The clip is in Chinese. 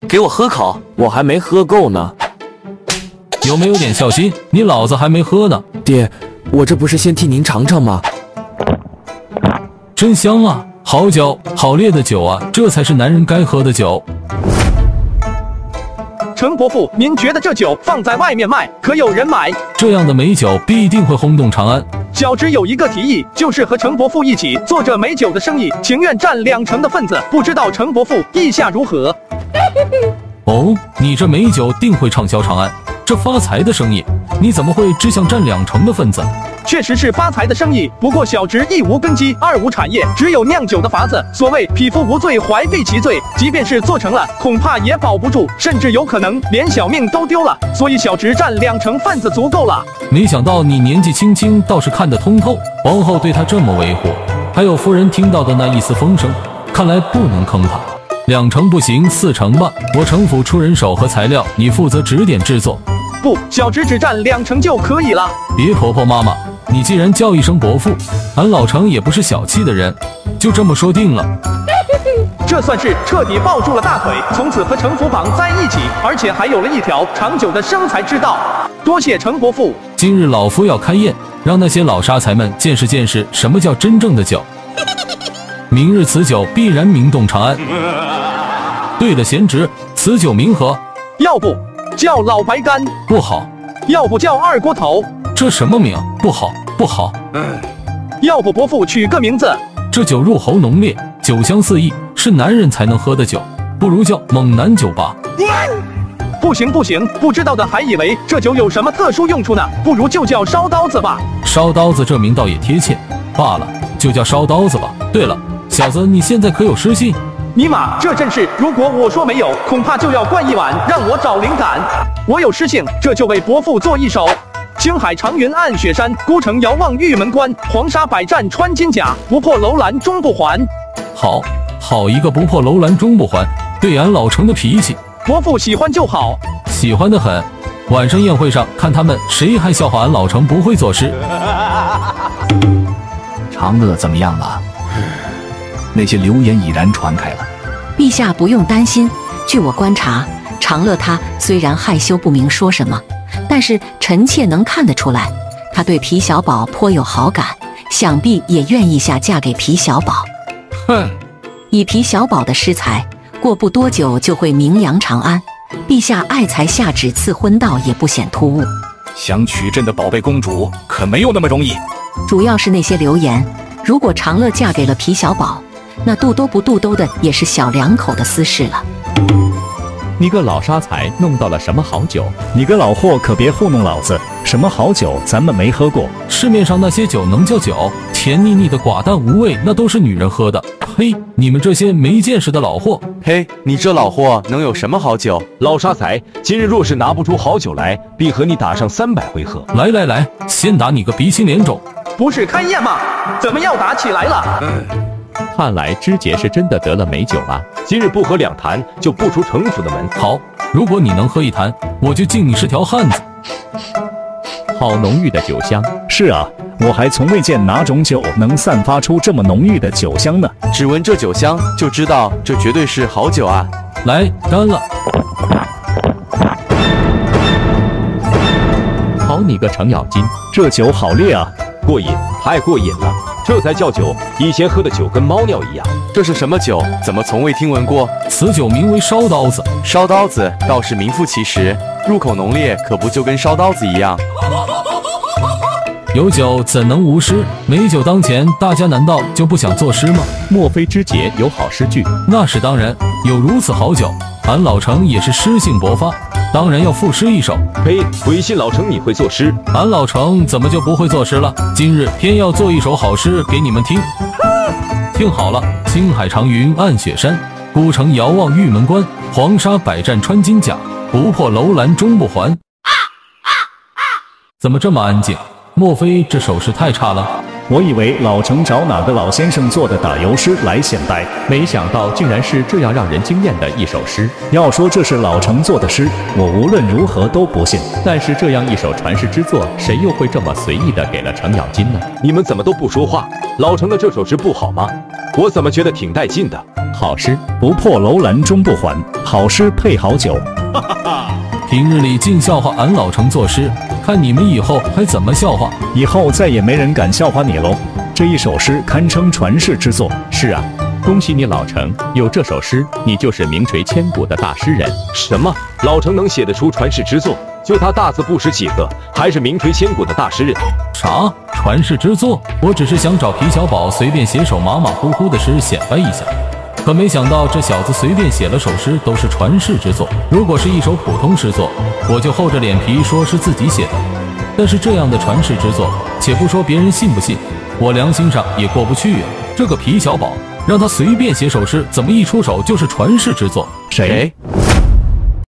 给我喝口，我还没喝够呢。 有没有点孝心？你老子还没喝呢。 爹，我这不是先替您尝尝吗？ 真香啊！好酒，好烈的酒啊！这才是男人该喝的酒。 程伯父，您觉得这酒放在外面卖，可有人买？ 这样的美酒必定会轰动长安。 小侄有一个提议，就是和程伯父一起做这美酒的生意，情愿占20%的份子，不知道程伯父意下如何？ 哦，你这美酒定会畅销长安，这发财的生意，你怎么会只想占20%的份子？ 确实是发财的生意，不过小侄一无根基，二无产业，只有酿酒的法子。所谓匹夫无罪，怀璧其罪，即便是做成了，恐怕也保不住，甚至有可能连小命都丢了。所以小侄占20%份子足够了。 没想到你年纪轻轻倒是看得通透，皇后对他这么维护，还有夫人听到的那一丝风声，看来不能坑他。2成不行，4成吧。我城府出人手和材料，你负责指点制作。 不，小侄只占2成就可以了。 别婆婆妈妈，你既然叫一声伯父，俺老程也不是小气的人，就这么说定了。 这算是彻底抱住了大腿，从此和程府绑在一起，而且还有了一条长久的生财之道。多谢程伯父。 今日老夫要开宴，让那些老沙财们见识见识什么叫真正的酒。明日此酒必然名动长安。对了，贤侄，此酒名何？ 要不叫老白干？ 不好。 要不叫二锅头？ 这什么名？不好，不好。 要不伯父取个名字？ 这酒入喉浓烈，酒香四溢，是男人才能喝的酒，不如叫猛男酒吧。 不行不行，不知道的还以为这酒有什么特殊用处呢，不如就叫烧刀子吧。 烧刀子这名倒也贴切，罢了，就叫烧刀子吧。对了，小子，你现在可有诗信？ 尼玛，这阵势，如果我说没有，恐怕就要灌一碗让我找灵感。我有诗性，这就为伯父做一首。青海长云暗雪山，孤城遥望玉门关。黄沙百战穿金甲，不破楼兰终不还。 好一个不破楼兰终不还，对俺老程的脾气。 伯父喜欢就好， 喜欢得很。晚上宴会上看他们谁还笑话俺老程不会作诗。 长乐怎么样了？那些流言已然传开了。 陛下不用担心，据我观察，长乐他虽然害羞不明说什么，但是臣妾能看得出来，他对皮小宝颇有好感，想必也愿意下嫁给皮小宝。 哼， 以皮小宝的诗才，过不多久就会名扬长安。陛下爱才下旨赐婚道也不显突兀。 想娶朕的宝贝公主，可没有那么容易。 主要是那些流言，如果长乐嫁给了皮小宝，那肚兜不肚兜的也是小两口的私事了。 你个老沙财弄到了什么好酒？ 你个老货可别糊弄老子！什么好酒咱们没喝过， 市面上那些酒能叫酒？甜腻腻的寡淡无味，那都是女人喝的。嘿，你们这些没见识的老货！ 嘿，你这老货能有什么好酒？ 老沙财，今日若是拿不出好酒来，必和你打上300回合。 来，先打你个鼻青脸肿！ 不是开宴吗？怎么要打起来了？ 看来知节是真的得了美酒了。今日不喝2坛，就不出城府的门。 好，如果你能喝1坛，我就敬你是条汉子。 好浓郁的酒香。 是啊，我还从未见哪种酒能散发出这么浓郁的酒香呢。 只闻这酒香就知道这绝对是好酒啊！ 来，干了！ 好你个程咬金， 这酒好烈啊！ 过瘾，太过瘾了，这才叫酒。以前喝的酒跟猫尿一样。 这是什么酒？怎么从未听闻过？ 此酒名为烧刀子。 烧刀子倒是名副其实，入口浓烈，可不就跟烧刀子一样？ 有酒怎能无诗？美酒当前，大家难道就不想作诗吗？ 莫非知节有好诗句？ 那是当然，有如此好酒，俺老程也是诗性勃发，当然要赋诗一首。 呸！亏信老程你会作诗， 俺老程怎么就不会作诗了？今日偏要做一首好诗给你们听。听好了，青海长云暗雪山，孤城遥望玉门关。黄沙百战穿金甲，不破楼兰终不还。怎么这么安静？莫非这首诗太差了？ 我以为老程找哪个老先生做的打油诗来显摆， 没想到竟然是这样让人惊艳的一首诗。 要说这是老程做的诗，我无论如何都不信。 但是这样一首传世之作，谁又会这么随意的给了程咬金呢？你们怎么都不说话？老程的这首诗不好吗？我怎么觉得挺带劲的？好诗不破楼兰终不还，好诗配好酒。 哈哈哈！ 平日里净笑话俺老程作诗，看你们以后还怎么笑话？ 以后再也没人敢笑话你喽。这一首诗堪称传世之作。 是啊，恭喜你老程，有这首诗，你就是名垂千古的大诗人。什么？老程能写得出传世之作？就他大字不识几个，还是名垂千古的大诗人？ 啥？传世之作？我只是想找皮小宝随便写首马马虎虎的诗显摆一下。可没想到这小子随便写了首诗都是传世之作。如果是一首普通诗作，我就厚着脸皮说是自己写的。但是这样的传世之作，且不说别人信不信，我良心上也过不去啊。这个皮小宝让他随便写首诗，怎么一出手就是传世之作？ 谁？